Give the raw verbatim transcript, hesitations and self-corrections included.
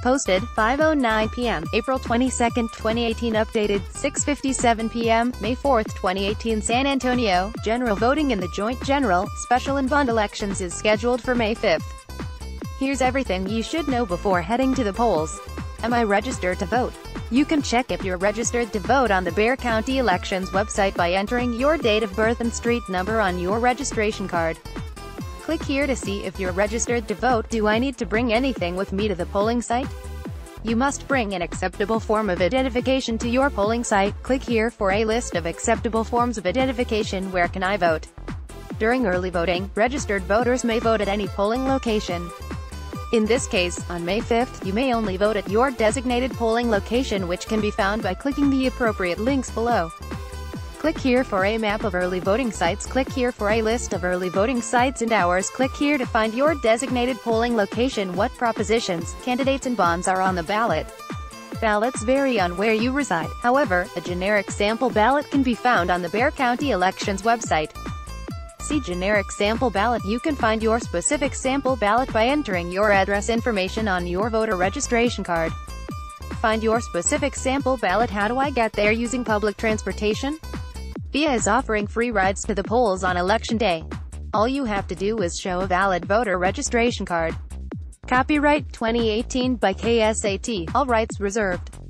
Posted, five oh nine p m, April twenty-second, twenty eighteen. Updated, six fifty-seven p m, May fourth, twenty eighteen. San Antonio, general voting in the joint general, special and bond elections is scheduled for May fifth. Here's everything you should know before heading to the polls. Am I registered to vote? You can check if you're registered to vote on the Bexar County Elections website by entering your date of birth and street number on your registration card. Click here to see if you're registered to vote. Do I need to bring anything with me to the polling site? You must bring an acceptable form of identification to your polling site. Click here for a list of acceptable forms of identification. Where can I vote? During early voting, registered voters may vote at any polling location. In this case, on May fifth, you may only vote at your designated polling location, which can be found by clicking the appropriate links below. Click here for a map of early voting sites. Click here for a list of early voting sites and hours. Click here to find your designated polling location. What propositions, candidates and bonds are on the ballot? Ballots vary on where you reside. However, a generic sample ballot can be found on the Bexar County Elections website. See generic sample ballot. You can find your specific sample ballot by entering your address information on your voter registration card. Find your specific sample ballot. How do I get there? Using public transportation? V I A is offering free rides to the polls on Election Day. All you have to do is show a valid voter registration card. Copyright twenty eighteen by K S A T, all rights reserved.